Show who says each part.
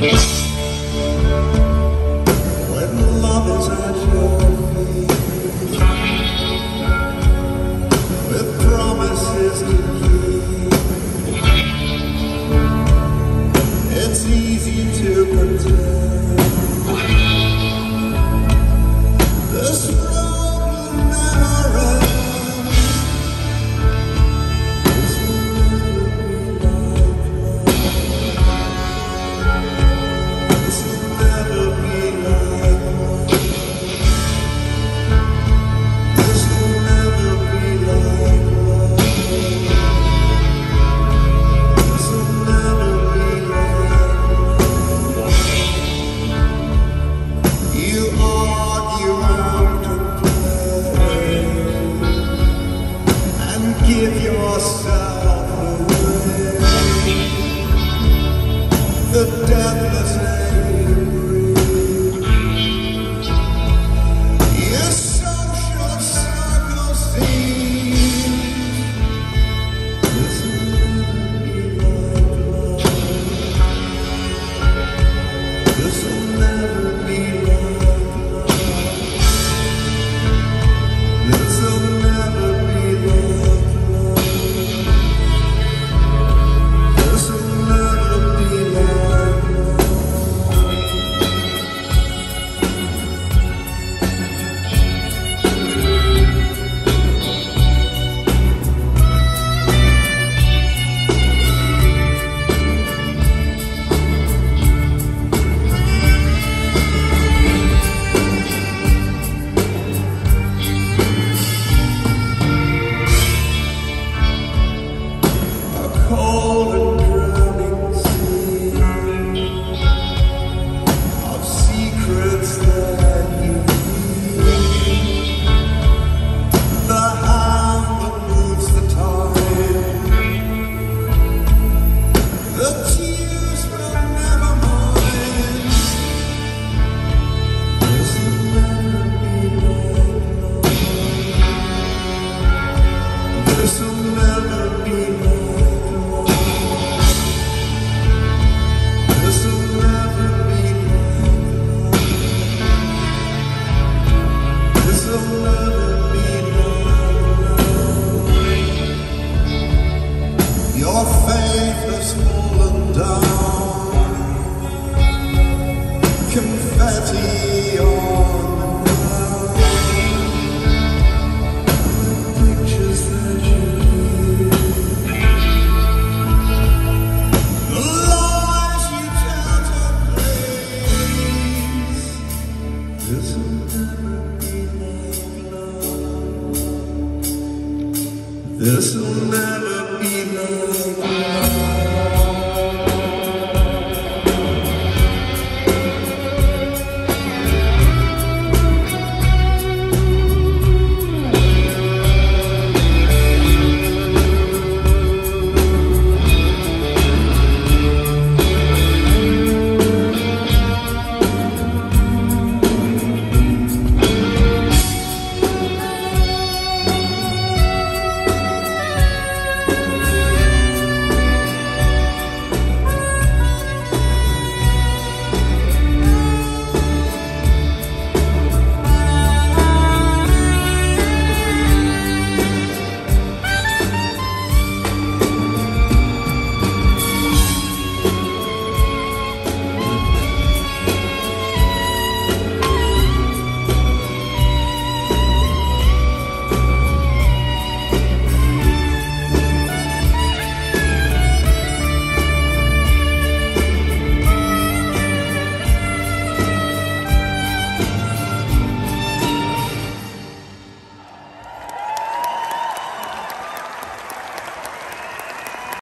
Speaker 1: When love is at your feet, with promises to keep, it's easy to pretend this road will never end. This will never be like love. This will never be like love. This will never be like love. You argue out and play and give yourself away. The deathless angry, your social circle seem. This will never be like love. This will never be like love. This will never be like love. This will never be like love. A cold and drowning sea of secrets that you keep. The hand that moves the tide, the